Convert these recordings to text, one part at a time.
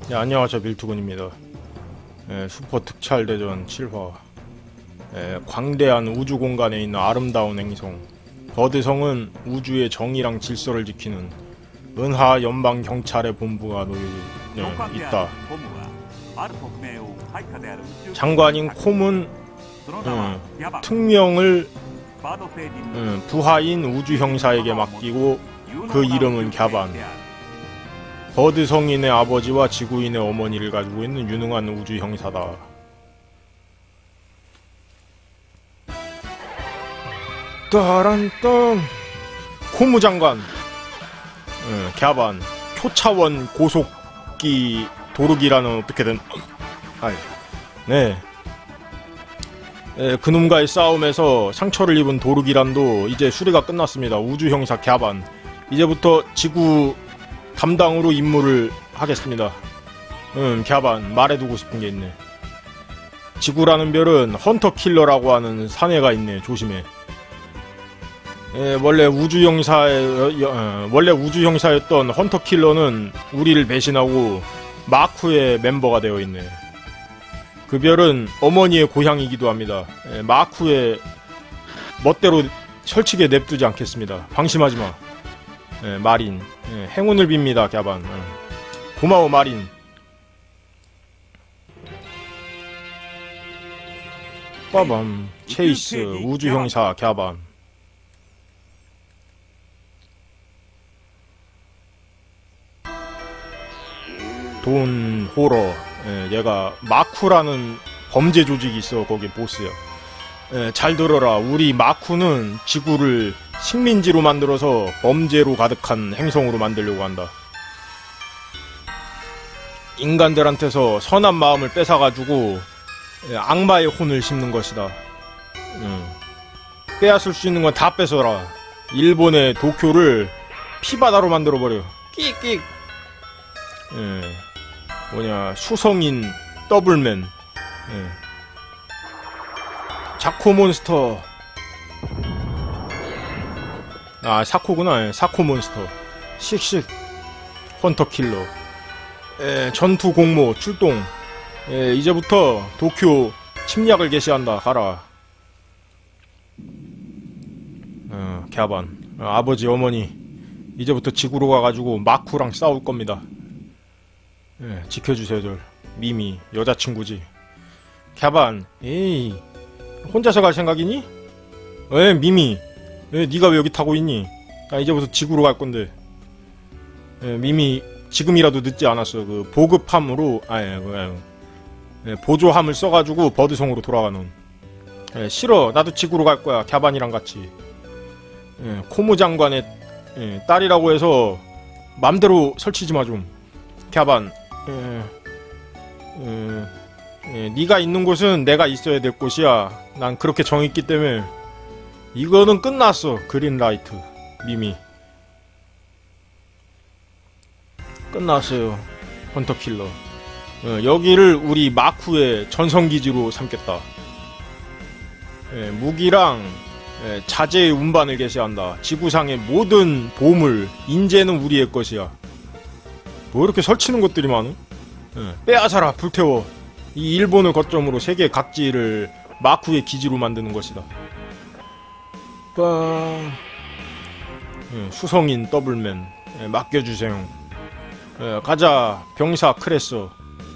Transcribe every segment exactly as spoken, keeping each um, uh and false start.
네, 안녕하세요. 밀투군입니다. 예, 슈퍼 특촬대전 칠 화. 예, 광대한 우주 공간에 있는 아름다운 행성 버드성은 우주의 정의랑 질서를 지키는 은하 연방 경찰의 본부가 놓여 네, 있다. 장관인 콤은 음, 특명을 음, 부하인 우주 형사에게 맡기고 그 이름은 갸반. 버드 성인의 아버지와 지구인의 어머니를 가지고 있는 유능한 우주 형사다. 따란땅. 고무장관 응, 갸반 초차원 고속기 도르기라는 어떻게든 아이 네 에, 그놈과의 싸움에서 상처를 입은 도르기란도 이제 수리가 끝났습니다. 우주 형사 갸반 이제부터 지구 담당으로 임무를 하겠습니다. 음, 갸반 말해두고 싶은 게 있네. 지구라는 별은 헌터 킬러라고 하는 사내가 있네. 조심해. 에, 원래 우주 형사의 어, 원래 우주 형사였던 헌터 킬러는 우리를 배신하고 마쿠의 멤버가 되어 있네. 그 별은 어머니의 고향이기도 합니다. 에, 마쿠의 멋대로 설치게 냅두지 않겠습니다. 방심하지 마. 예, 마린 예, 행운을 빕니다. 갸반 예. 고마워 마린. 빠밤 체이스 우주형사 갸반. 돈 호러 예, 얘가 마쿠라는 범죄 조직이 있어. 거기 보스야. 예, 잘 들어라. 우리 마쿠는 지구를 식민지로 만들어서 범죄로 가득한 행성으로 만들려고 한다. 인간들한테서 선한 마음을 뺏어가지고 악마의 혼을 심는 것이다. 음. 빼앗을 수 있는 건 다 뺏어라. 일본의 도쿄를 피바다로 만들어버려. 끽끽. 예. 뭐냐 수성인 더블맨. 예. 자코몬스터. 아 사코구나. 사코몬스터. 씩씩 헌터킬러. 에, 전투 공모 출동. 에, 이제부터 도쿄 침략을 개시한다. 가라. 어, 갸반 어, 아버지 어머니 이제부터 지구로 가가지고 마쿠랑 싸울 겁니다. 에, 지켜주세요. 절 미미 여자친구지. 갸반 에이 혼자서 갈 생각이니? 에 미미 에 니가 왜 여기 타고 있니? 나 이제부터 지구로 갈 건데. 에, 미미 지금이라도 늦지 않았어. 그 보급함으로 아예 그, 보조함을 써가지고 버드성으로 돌아가는. 에, 싫어. 나도 지구로 갈 거야. 갸반이랑 같이. 에, 코무 장관의 에, 딸이라고 해서 맘대로 설치지 마 좀. 갸반. 에, 에, 에, 네가 있는 곳은 내가 있어야 될 곳이야. 난 그렇게 정했기 때문에. 이거는 끝났어. 그린라이트 미미 끝났어요. 헌터킬러 어, 여기를 우리 마쿠의 전성기지로 삼겠다. 예, 무기랑 예, 자재의 운반을 개시한다. 지구상의 모든 보물 인재는 우리의 것이야. 뭐 이렇게 설치는 것들이 많어? 예, 빼앗아라. 불태워. 이 일본을 거점으로 세계 각지를 마쿠의 기지로 만드는 것이다. 빵. 예, 수성인 더블맨 예, 맡겨주세요. 예, 가자 병사 크레서.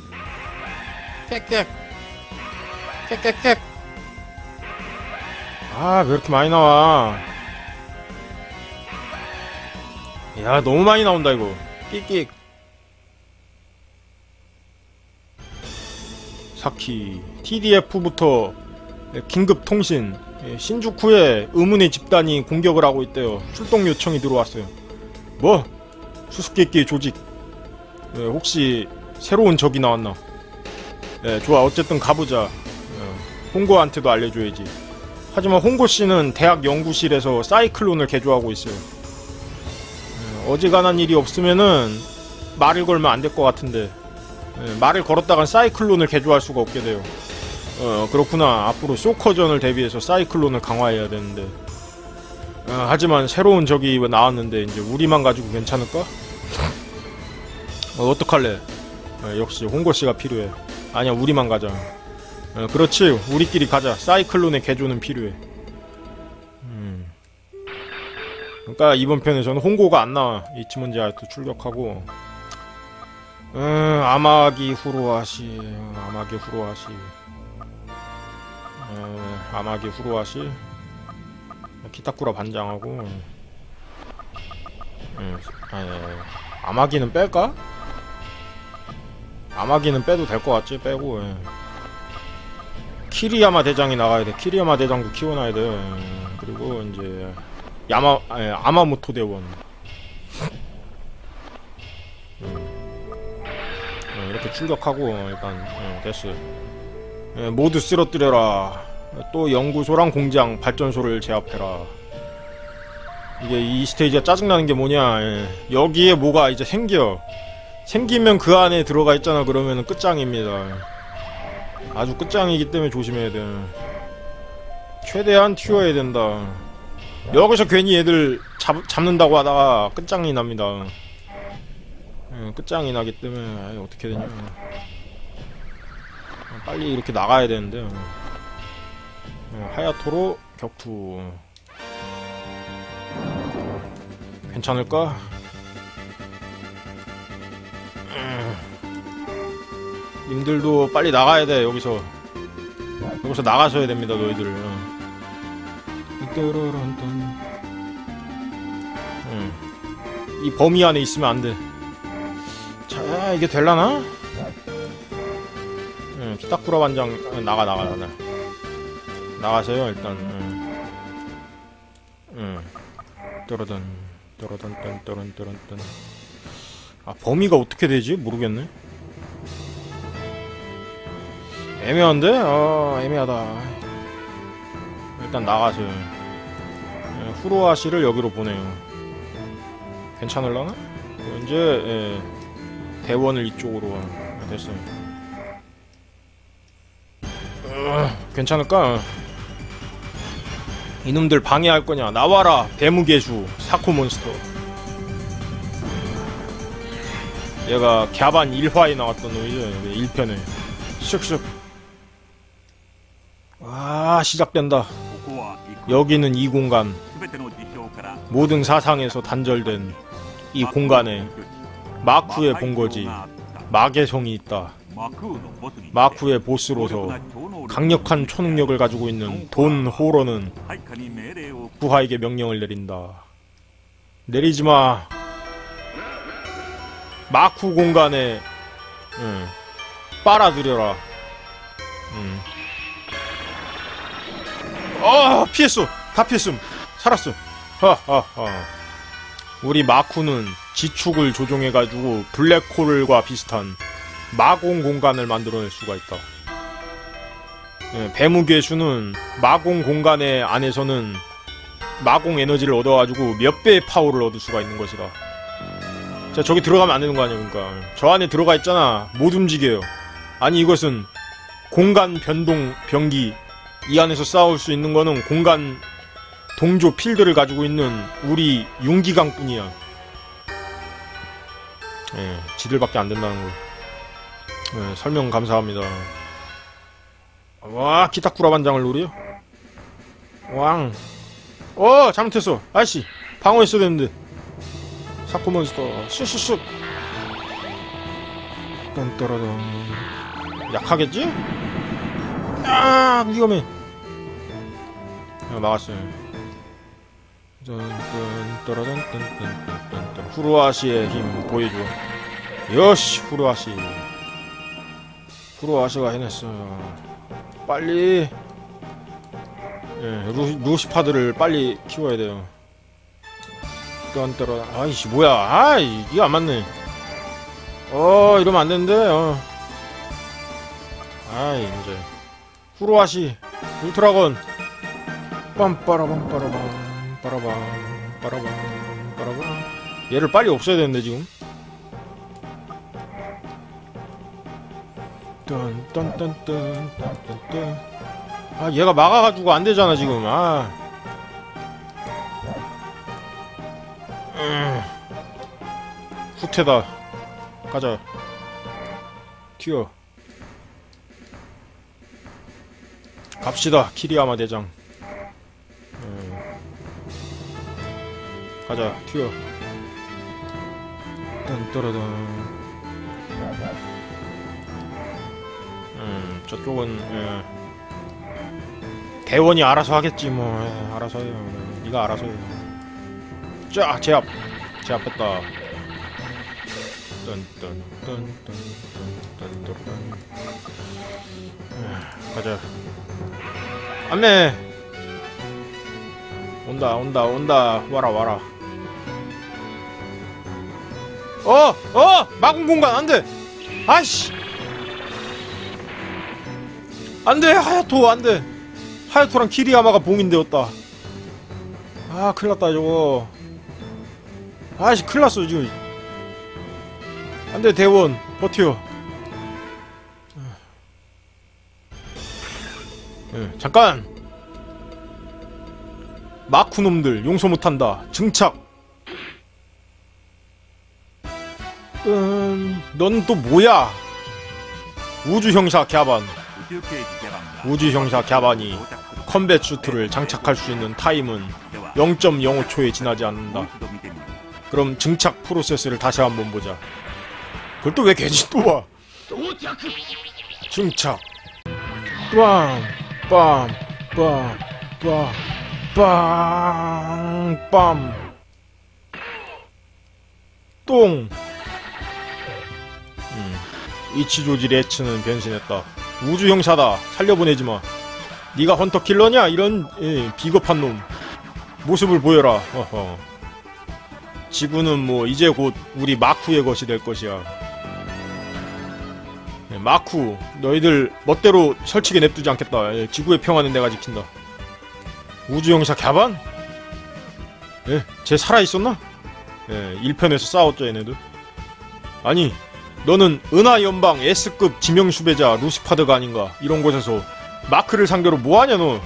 객객 객객객. 아 왜 이렇게 많이 나와. 야 너무 많이 나온다 이거. 끽끽. 사키 티디에프부터 긴급 통신. 신주쿠에 의문의 집단이 공격을 하고 있대요. 출동 요청이 들어왔어요. 뭐? 수수께끼의 조직. 예, 혹시 새로운 적이 나왔나? 예, 좋아. 어쨌든 가보자. 예, 홍고한테도 알려줘야지. 하지만 홍고씨는 대학 연구실에서 사이클론을 개조하고 있어요. 예, 어지간한 일이 없으면은 말을 걸면 안 될 것 같은데. 예, 말을 걸었다간 사이클론을 개조할 수가 없게 돼요. 어 그렇구나. 앞으로 소커전을 대비해서 사이클론을 강화해야 되는데. 어, 하지만 새로운 적이 나왔는데 이제 우리만 가지고 괜찮을까? 어, 어떡할래? 어, 역시 홍고씨가 필요해. 아니야, 우리만 가자. 어, 그렇지, 우리끼리 가자. 사이클론의 개조는 필요해. 음. 그러니까 이번 편에서는 홍고가 안 나와. 이치몬지 아이트 출격하고, 음, 아마기 후루아시, 아마기 후루아시, 음, 아마기 후루아시, 키타쿠라 반장하고, 음, 아니, 아마기는 뺄까? 아마기는 빼도 될 것 같지? 빼고, 예. 키리야마 대장이 나가야 돼. 키리야마 대장도 키워놔야 돼. 예. 그리고 이제 야마, 예, 아마모토 대원. 음. 예, 이렇게 출격하고 일단 예, 됐어. 예, 모두 쓰러뜨려라. 또 연구소랑 공장, 발전소를 제압해라. 이게 이 스테이지가 짜증나는 게 뭐냐. 예. 여기에 뭐가 이제 생겨. 생기면 그 안에 들어가 있잖아. 그러면은 끝장입니다. 아주 끝장이기 때문에 조심해야 돼. 최대한 튀어야 된다. 여기서 괜히 애들 잡, 잡는다고 하다가 끝장이 납니다. 예, 끝장이 나기 때문에 아이, 어떻게 되냐. 빨리 이렇게 나가야 되는데. 예, 하야토로 격투. 괜찮을까? 님들도 빨리 나가야 돼. 여기서 여기서 나가셔야 됩니다. 너희들. 응. 이 범위 안에 있으면 안 돼. 자, 이게 될라나? 응, 키타쿠라 반장 나가 나가 나가. 나가세요 일단. 응. 응. 떠러던 떠러던 떤 떠런 떠런 떤. 아, 범위가 어떻게 되지? 모르겠네. 애매한데? 어, 애매하다. 일단 나가세요. 예, 후루아시를 여기로 보내요. 괜찮을라나? 이제 예, 대원을 이쪽으로. 예, 됐어요. 어, 괜찮을까? 이놈들 방해할 거냐? 나와라! 배무개수 사코몬스터. 얘가 갸반 일 화에 나왔던 놈이죠. 일 편에 슉슉. 와, 시작된다. 여기는 이 공간, 모든 사상에서 단절된 이 공간에 마쿠의 본거지 마의 성이 있다. 마쿠의 보스로서 강력한 초능력을 가지고 있는 돈 호러는 부하에게 명령을 내린다. 내리지마. 마쿠 공간에 응, 빨아들여라. 응. 어, 피했어. 다 피했음. 살았음. 하하하. 우리 마쿠는 지축을 조종해가지고 블랙홀과 비슷한 마공 공간을 만들어낼 수가 있다. 예, 배무괴수는 마공 공간의 안에서는 마공 에너지를 얻어가지고 몇 배의 파워를 얻을 수가 있는 것이다. 자, 저기 들어가면 안 되는 거 아니야, 그러니까. 저 안에 들어가 있잖아. 못 움직여요. 아니, 이것은 공간 변동 병기. 이 안에서 싸울 수 있는 거는 공간 동조 필드를 가지고 있는 우리 융기강뿐이야. 예, 지들밖에 안 된다는 거. 예, 설명 감사합니다. 와, 키타쿠라 반장을 노려? 왕. 어, 잘못했어. 아이씨, 방어했어야 되는데. 사코몬스터 쑥쑥쑥. 딴따라단. 약하겠지? 아, 위험해. 야, 막았어요. 딴딴따라단딴딴딴딴. 후루아시의 힘 보여줘. 요시, 후루아시. 후루아시가 해냈어. 빨리. 예, 루, 루시파드를 빨리 키워야 돼요. 딴따라. 아이씨, 뭐야. 아이, 이거 안 맞네. 어, 이러면 안 되는데. 어. 아이, 이제. 후루아시 울트라건 빰빠라밤 빠라밤 빠라밤 빠라밤 빠라밤. 얘를 빨리 없애야 되는데 지금. 딴딴딴딴딴딴. 아, 얘가 막아가지고 안 되잖아 지금. 아, 음. 후퇴다. 가자. 튀어. 갑시다, 키리야마 대장. 음. 가자, 튀어. 딴따라단. 음, 저쪽은, 예. 대원이 알아서 하겠지, 뭐. 예, 알아서 해요. 니가 알아서 해요. 쫙, 제압. 제압했다. 딴딴딴딴딴딴딴. 가자. 안내. 온다 온다 온다. 와라 와라. 어! 어! 마군 공간 안돼. 아이씨. 안돼 하야토 안돼. 하야토랑 키리야마가 봉인되었다. 아 큰일났다 저거. 아이씨 큰일났어 지금. 안돼 대원 버텨. 네, 잠깐! 마쿠놈들 용서 못한다. 증착! 음... 넌 또 뭐야? 우주형사 갸반. 우주형사 갸반이 컴뱃 슈트를 장착할 수 있는 타임은 영 점 영오 초에 지나지 않는다. 그럼 증착 프로세스를 다시 한번 보자. 그걸 또 왜 괜히 또 봐? 증착. 빵! 빰, 빰, 빰, 빵, 빰. 똥. 음. 이치조지 레츠는 변신했다. 우주형사다. 살려보내지마. 니가 헌터킬러냐? 이런 예, 비겁한 놈. 모습을 보여라. 어허. 지구는 뭐 이제 곧 우리 마쿠의 것이 될 것이야. 마쿠, 너희들 멋대로 설치게 냅두지 않겠다. 예, 지구의 평화는 내가 지킨다. 우주형사 갸반? 예, 쟤 살아있었나? 예, 일 편에서 싸웠죠 얘네들. 아니, 너는 은하연방 S급 지명수배자 루시파드가 아닌가. 이런 곳에서 마크를 상대로 뭐하냐 너.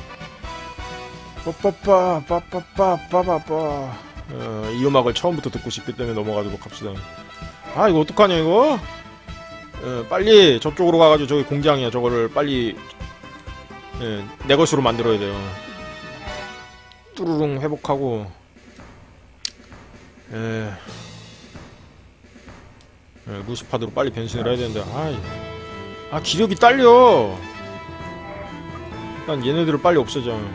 빠빠빠 빠빠빠 빠빠빠. 어, 이 음악을 처음부터 듣고 싶기 때문에 넘어가도록 합시다. 아 이거 어떡하냐 이거? 예, 빨리 저쪽으로 가가지고 저기 공장이야. 저거를 빨리 예, 내 것으로 만들어야 돼요. 뚜루룽 회복하고 예, 예, 루시파드로 빨리 변신을 해야 되는데 아이, 아 기력이 딸려. 일단 얘네들을 빨리 없애자. 예,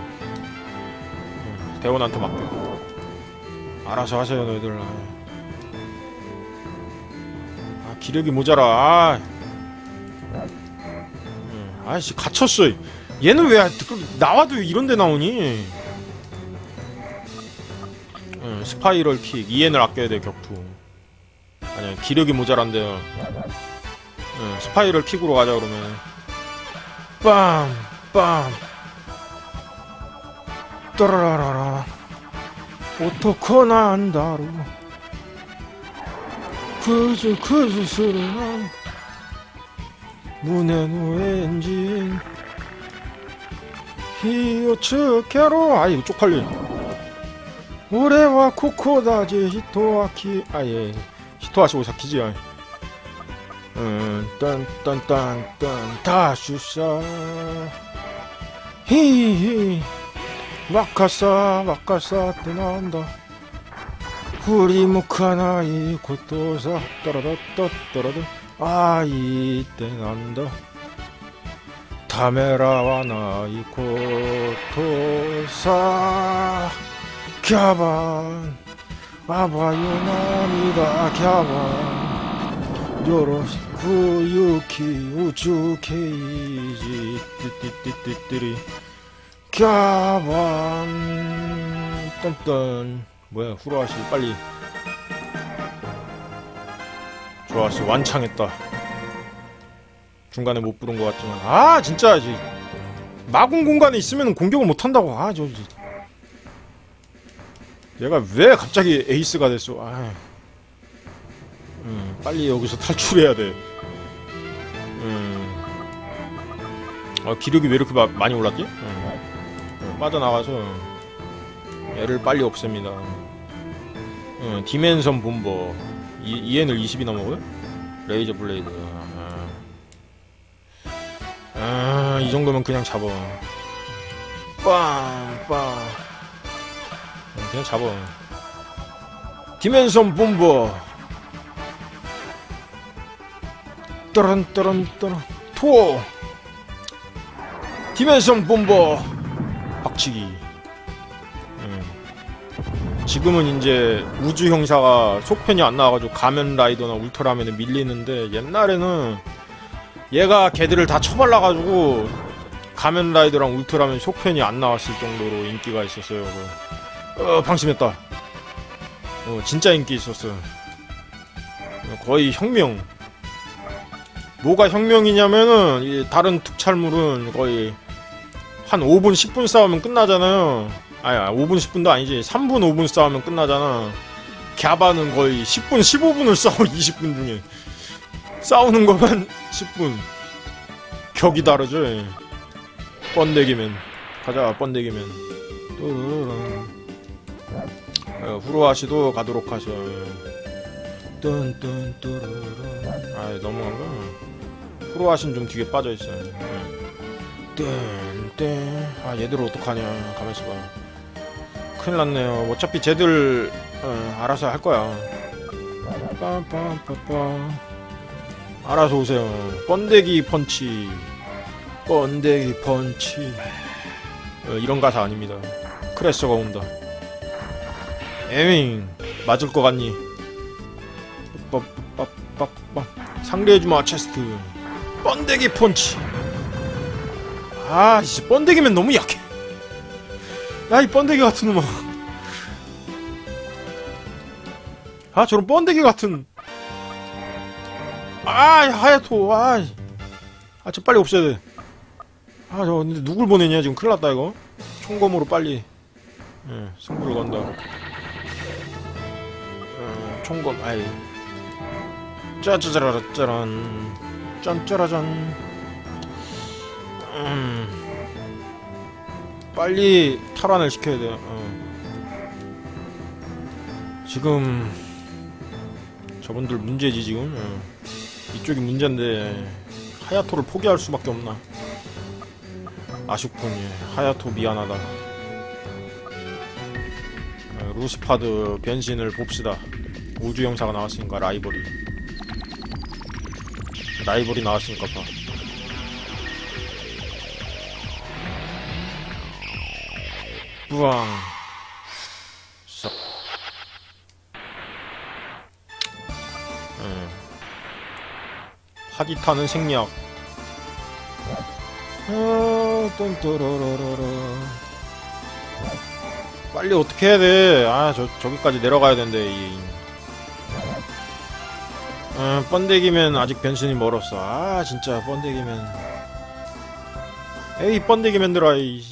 대원한테 맡겨. 알아서 하세요 너희들. 기력이 모자라. 아. 아이씨 갇혔어. 얘는 왜 나와도 이런데 나오니? 응, 스파이럴 킥. 이엔을 아껴야 돼 격투. 아니야 기력이 모자란데요. 응, 스파이럴 킥으로 가자 그러면. 빰 빰. 따라라라라. 어떡하나 안다로. 그저 그저 소리난 문에노 엔진 히어츠케로. 아 이거 쪽팔려. 올해와 코코다지 히토아키. 아예 히토아시 오사키지. 음 딴딴딴딴 다슈샤 히히 와카사 와카사 뜨난다. 후리무카나이 고토사 따라다따 따라다. 아 이때 난다. 타메라와 나이 고토사 갸반 아바요나미다 갸반 요로시쿠 유키 우주 케이지 띠띠띠띠띠리 갸반 딴딴. 뭐야 후라시 빨리. 좋았어 완창했다. 중간에 못 부른 것 같지만 아 진짜 지 마군 공간에 있으면 공격을 못한다고. 아 저 얘가 왜 갑자기 에이스가 됐어. 아 음, 빨리 여기서 탈출해야 돼. 음. 아 기력이 왜 이렇게 마, 많이 올랐지? 음. 음, 빠져나가서 얘를 빨리 없앱니다. 응, 디멘션 본버. 이, 이엔을 이십이나 먹어요? 레이저 블레이드. 아. 아, 이 정도면 그냥 잡아. 빵, 빵. 그냥 잡아. 디멘션 본부. 떠런, 떠런, 떠런. 투어. 디멘션 본부. 박치기. 음. 지금은 이제 우주 형사가 속편이 안 나와가지고 가면 라이더나 울트라맨에 밀리는데, 옛날에는 얘가 걔들을 다 처발라가지고 가면 라이더랑 울트라맨 속편이 안 나왔을 정도로 인기가 있었어요. 어, 방심했다. 어, 진짜 인기 있었어. 거의 혁명. 뭐가 혁명이냐면은, 이 다른 특촬물은 거의 한 오 분, 십 분 싸우면 끝나잖아요. 아니, 오 분, 십 분도 아니지. 삼 분, 오 분 싸우면 끝나잖아. 갸바는 거의 십 분, 십오 분을 싸워, 이십 분 중에. 싸우는 것만 십 분. 격이 다르죠. 번데기맨. 가자, 번데기맨. 어, 후루아시도 가도록 하죠. 뚠뚠뚜루루. 아이, 넘어간가? 후루아시는 좀 뒤에 빠져있어요. 뚠뚠. 아, 얘들 어떡하냐. 가만있어 봐. 큰일 났네요. 어차피 쟤들, 어, 알아서 할 거야. 빰빰빰빰. 알아서 오세요. 번데기 펀치. 번데기 펀치. 어, 이런 가사 아닙니다. 크래셔가 온다. 에밍. 맞을 것 같니? 빠빠빠빠빠. 상대해주마 체스트. 번데기 펀치. 아, 씨, 번데기면 너무 약해. 야, 이 번데기 같은 놈아. 아, 저런 번데기 같은. 아, 하야토. 아, 아, 저 빨리 없애야 돼. 아, 저 근데 누굴 보내냐 지금. 큰일 났다 이거. 총검으로 빨리, 예, 승부를 건다. 어, 총검. 아이. 짜짜짜라 짜란. 짠짜라잔. 음. 빨리 탈환을 시켜야 돼요. 어. 지금 저분들 문제지 지금. 어. 이쪽이 문제인데 하야토를 포기할 수밖에 없나. 아쉽군. 예. 하야토 미안하다. 어, 루시파드 변신을 봅시다. 우주 형사가 나왔으니까. 라이벌이 라이벌이 나왔으니까 봐. 뿌앙. 썩. 음. 파디타는 생략. 아, 빨리 어떻게 해야 돼. 아, 저, 저기까지 내려가야 된대. 이. 아, 번데기면 아직 변신이 멀었어. 아, 진짜, 번데기면. 에이, 번데기맨들아, 이.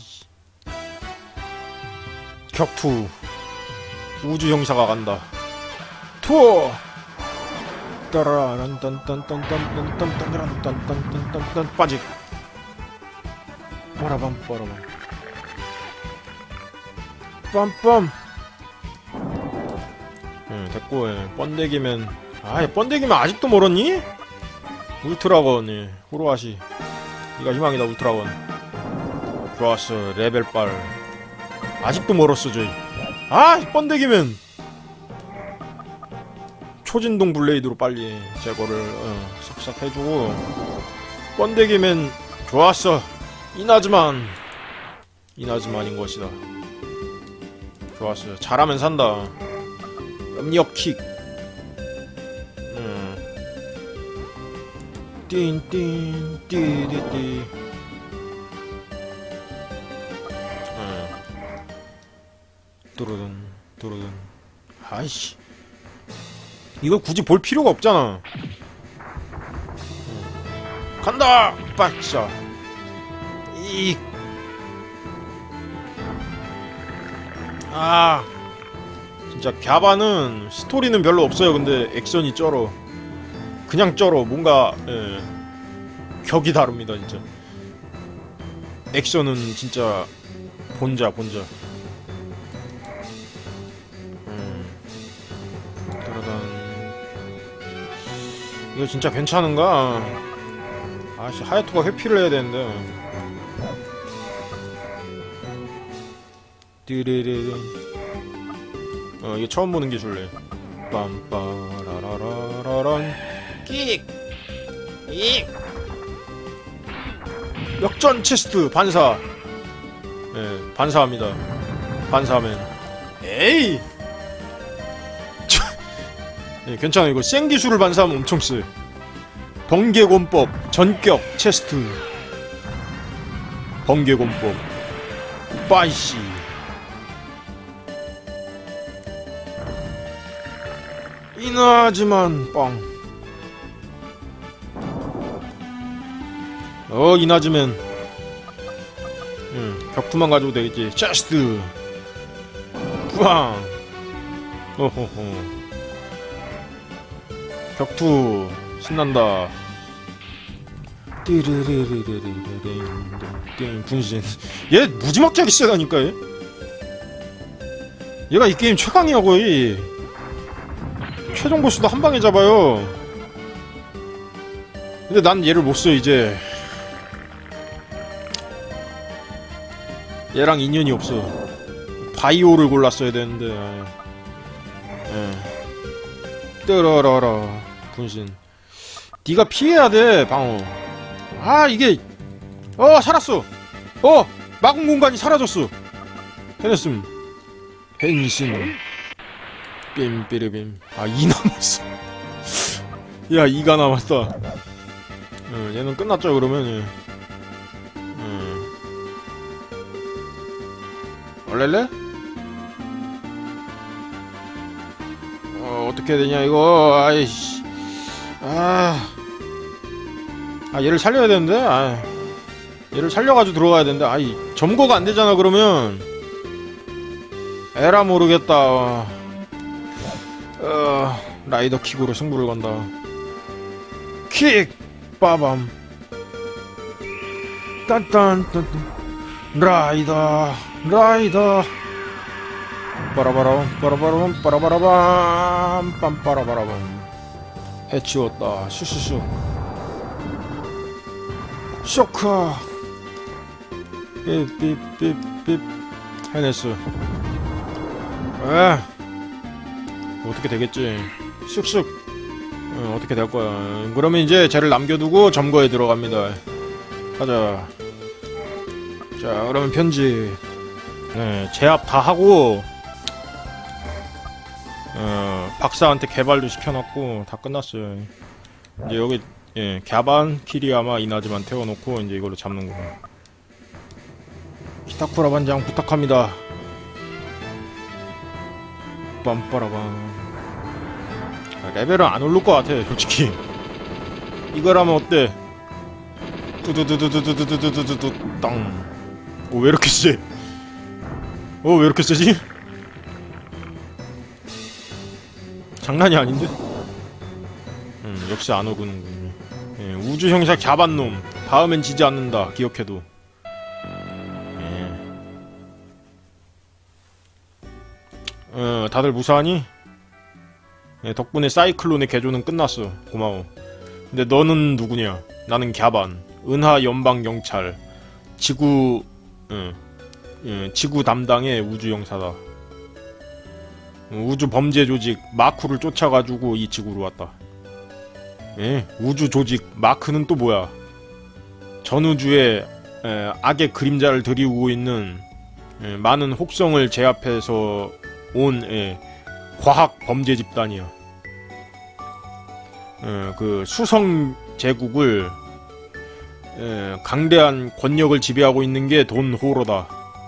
격투. 우주 형사가 간다. 투어! 따라란딴딴딴딴딴딴딴딴딴딴딴딴딴 빠직. 빠라밤 빠라밤. 빰빰. 응, 됐고. 예. 번데기맨. 아, 번데기맨 아직도 멀었니? 울트라건. 예. 후루아시. 니가 희망이다. 울트라건. 좋았어. 레벨빨. 아직도 멀었어 저희. 아, 번데기맨. 초진동 블레이드로 빨리 제거를 어, 싹싹 해주고. 번데기맨 좋았어. 이나즈만. 이나즈만인 것이다. 좋았어요. 잘하면 산다. 염력킥. 음. 띵띵 띠디디. 음. 뚜루든 뚜루든. 아이씨, 이걸 굳이 볼 필요가 없잖아. 음. 간다! 빠짜. 이. 아, 진짜 갸바는 스토리는 별로 없어요. 근데 액션이 쩔어. 그냥 쩔어. 뭔가, 예, 격이 다릅니다 진짜. 액션은 진짜 본자 본자. 음. 이거 진짜 괜찮은가? 아씨, 하야토가 회피를 해야 되는데. 띠리리리. 어, 이게 처음 보는 기술래. 빰빠라라라란. 끽! იქ! 역전 체스트 반사. 예, 반사합니다. 반사하면. 에이! 예, 괜찮아. 이거 센 기술을 반사하면 엄청 쎄. 번개곤법, 전격, 체스트. 번개곤법. 빠이씨. 이나즈만, 뻥. 어, 이나즈맨. 응, 격투만 가지고 되겠지. 체스트. 빵. 호호호. 격투 신난다. 띠르르르르르르 분신. 얘 무지막지하게 세다니까. 얘. 얘가 이 게임 최강이야 거의. 최종 보스도 한 방에 잡아요. 근데 난 얘를 못 써 이제. 얘랑 인연이 없어. 바이오를 골랐어야 되는데. 예. 뜨러러러 분신. 네가 피해야 돼 방어. 아 이게 어 살았어. 어 마군 공간이 사라졌어. 해냈음.変身. 빔삐르빔. 아 이 남았어. 야 이가 남았다. 어, 얘는 끝났죠 그러면. 예. 어. 얼렐레? 어 어떻게 해야 되냐 이거. 아이씨. 아, 아 얘를 살려야 되는데. 아, 얘를 살려가지고 들어가야 되는데. 아이 점거가 안 되잖아 그러면. 에라 모르겠다. 어, 라이더 킥으로 승부를 건다. 킥! 빠밤. 딴딴딴. 라이더, 라이더. 빠라바람, 빠라바람, 빠라바라밤, 빰빠라바라밤. 해치웠다. 슈슈슈. 쇼카. 삐삐삐삐. 해냈어. 에 어떻게 되겠지. 쑥쑥. 어, 어떻게 될 거야. 그러면 이제 쟤를 남겨두고 점거에 들어갑니다. 가자. 자, 그러면 편집. 네, 제압 다 하고, 어, 박사한테 개발도 시켜놨고, 다 끝났어요. 이제 여기, 예, 갸반, 키리야마, 이나즈만 태워놓고, 이제 이걸로 잡는 거고. 키타쿠라 반장 부탁합니다. 빰빠라밤. 레벨은 안 오를 것 같아, 솔직히. 이거라면 어때? 두두두두두두두두두두 땅. 오, 왜 이렇게 세? 어, 왜 이렇게 세지? 장난이 아닌데? 음, 역시 안 오르는군요. 예, 우주 형사 갸반놈. 다음엔 지지 않는다. 기억해도. 예. 어, 다들 무사하니? 예, 덕분에 사이클론의 개조는 끝났어. 고마워. 근데 너는 누구냐? 나는 갸반. 은하 연방 경찰. 지구, 응, 응, 지구 담당의 우주 형사다. 우주 범죄 조직 마크를 쫓아가지고 이 지구로 왔다. 예, 우주 조직 마크는 또 뭐야? 전우주에 에, 악의 그림자를 들이우고 있는 에, 많은 혹성을 제압해서 온 에, 과학 범죄 집단이야. 에, 그 수성 제국을 에, 강대한 권력을 지배하고 있는 게 돈 호러다.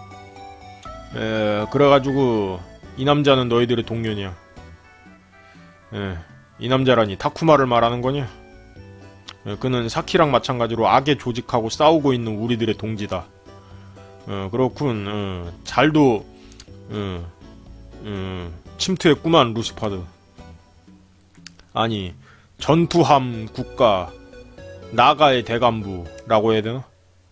에, 그래가지고 이 남자는 너희들의 동료냐? 에, 이 남자라니 타쿠마를 말하는 거냐? 에, 그는 사키랑 마찬가지로 악의 조직하고 싸우고 있는 우리들의 동지다. 어, 그렇군. 어, 잘도 어, 어, 침투했구만 루시파드. 아니 전투함 국가 나가의 대간부라고 해야 되나?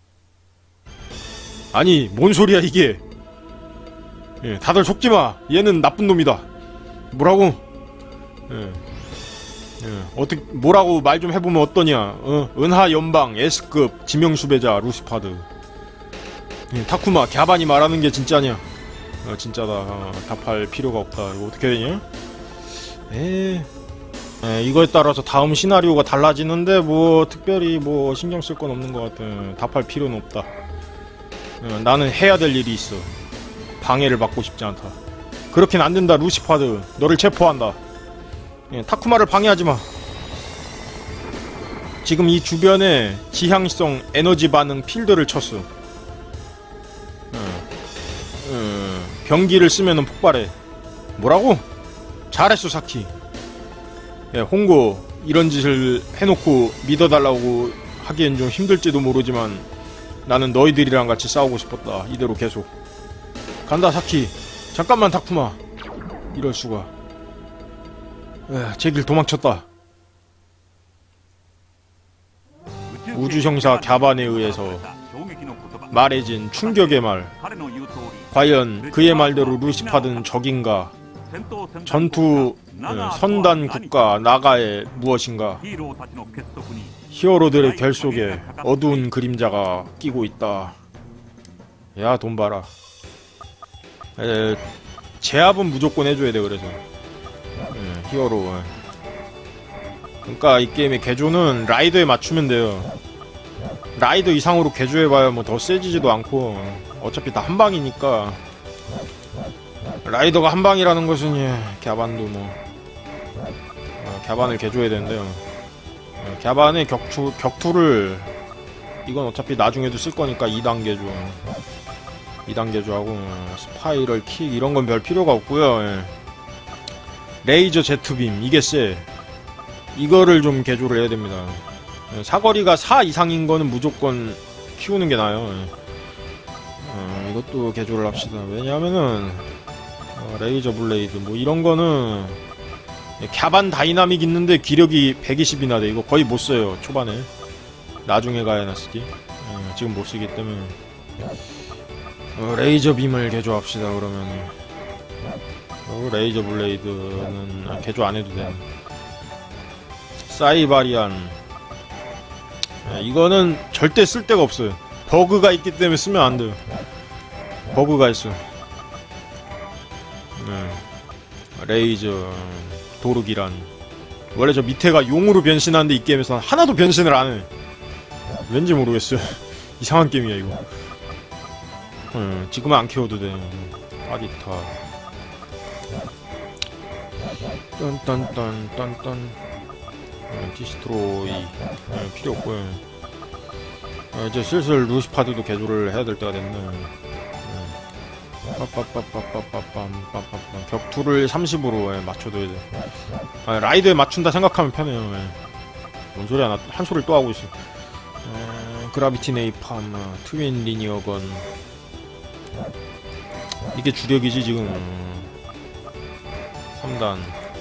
아니 뭔 소리야 이게. 예, 다들 속지마. 얘는 나쁜 놈이다. 뭐라고? 예. 예, 어떻게 뭐라고 말 좀 해보면 어떠냐. 어? 은하 연방 S급 지명수배자 루시파드. 예, 타쿠마 갸반이 말하는 게 진짜냐. 어, 진짜다. 어, 답할 필요가 없다. 이거 어떻게 되냐? 에 예, 이거에 따라서 다음 시나리오가 달라지는데 뭐 특별히 뭐 신경 쓸 건 없는 것 같아. 답할 필요는 없다. 어, 나는 해야 될 일이 있어. 방해를 받고 싶지 않다. 그렇게는 안 된다. 루시파드 너를 체포한다. 예, 타쿠마를 방해하지마. 지금 이 주변에 지향성 에너지 반응 필드를 쳤어. 어, 어, 병기를 쓰면은 폭발해. 뭐라고? 잘했어 사키. 예, 홍고 이런 짓을 해놓고 믿어달라고 하기엔 좀 힘들지도 모르지만 나는 너희들이랑 같이 싸우고 싶었다. 이대로 계속 간다 사키. 잠깐만 타쿠마. 이럴수가. 제 길 도망쳤다. 우주형사 갸반에 의해서 말해진 충격의 말. 과연 그의 말대로 루시파드는 적인가? 전투 선단 국가 나가의 무엇인가? 히어로들의 결속에 어두운 그림자가 끼고 있다. 야, 돈 봐라. 에, 제압은 무조건 해줘야 돼. 그래서 에, 히어로. 그러니까 이 게임의 개조는 라이더에 맞추면 돼요. 라이더 이상으로 개조해봐야 뭐 더 세지지도 않고 어차피 다 한방이니까. 라이더가 한방이라는 것은 예, 갸반도 뭐 어, 갸반을 개조해야 되는데요. 어, 갸반의 격투, 격투를 이건 어차피 나중에도 쓸 거니까 이 단 개조 이 단 개조하고 어, 스파이럴 킥 이런 건 별 필요가 없고요. 예. 레이저 제트빔 이게 쎄. 이거를 좀 개조를 해야 됩니다. 예, 사거리가 사 이상인 거는 무조건 키우는 게 나아요. 예. 어, 이것도 개조를 합시다. 왜냐하면은 어, 레이저 블레이드 뭐 이런 거는 갸반 다이나믹 있는데 기력이 백이십이나 돼. 이거 거의 못 써요 초반에. 나중에 가야나 쓰지. 어, 지금 못 쓰기 때문에 어, 레이저 빔을 개조합시다. 그러면 어, 레이저 블레이드는 아, 개조 안 해도 돼. 사이바리안 아, 이거는 절대 쓸 데가 없어요. 버그가 있기 때문에 쓰면 안 돼요. 버그가 있어. 네. 레이저 도르기란 원래 저 밑에가 용으로 변신하는데 이 게임에서는 하나도 변신을 안 해. 왠지 모르겠어요. 이상한 게임이야 이거. 네, 지금은 안 키워도 돼. 아디타 딴딴딴딴딴 네, 디스트로이 네, 필요 없고요. 네, 이제 슬슬 루시파드도 개조를 해야 될 때가 됐네. 빠빠빠빠빠빠빰 격투를 삼십으로 예, 맞춰둬야 돼. 아, 라이드에 맞춘다 생각하면 편해요. 예. 뭔 소리야. 나 한 소리를 또 하고 있어. 에, 그라비티 네이팜 어, 트윈 리니어건 이게 주력이지 지금. 삼 단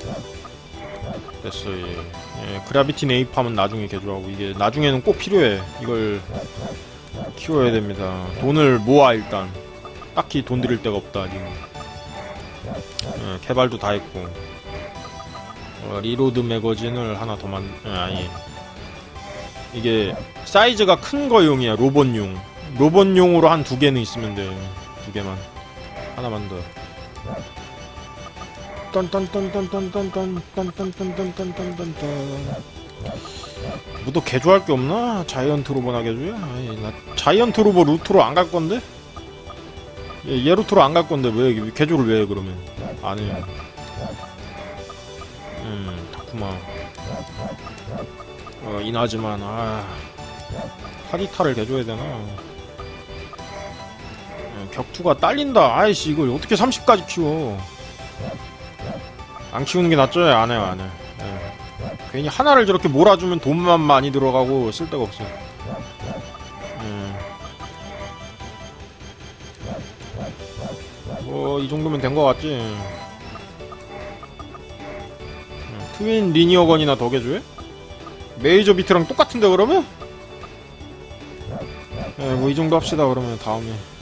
됐어. 예. 예, 그라비티 네이팜은 나중에 개조하고 이게 나중에는 꼭 필요해. 이걸 키워야 됩니다. 돈을 모아 일단. 딱히 돈 들일 데가 없다 지금. 예, 개발도 다 했고 어, 리로드 매거진을 하나 더 만... 예, 아니 이게 사이즈가 큰 거용이야. 로봇용 로봇용으로 한 두 개는 있으면 돼. 두 개만. 하나만 더. 딴딴딴딴딴딴딴딴딴딴딴딴딴딴 뭐 더 개조할 게 없나? 자이언트 로봇나 개조야? 아니 나 자이언트 로봇 루트로 안 갈 건데? 얘, 얘 루트로 안 갈 건데 왜 개조를 왜 해 그러면? 안 해요. 음 타쿠마 어 이나지만 아 타리타를 개조해야 되나? 어, 격투가 딸린다. 아이씨 이걸 어떻게 삼십까지 키워? 안 키우는 게 낫죠? 안 해요 안 해. 예. 괜히 하나를 저렇게 몰아주면 돈만 많이 들어가고 쓸데가 없어. 뭐 이 정도면 된 거 같지. 트윈 리니어건이나 더 개조해? 메이저 비트랑 똑같은데 그러면? 예, 뭐 이 정도 합시다 그러면 다음에.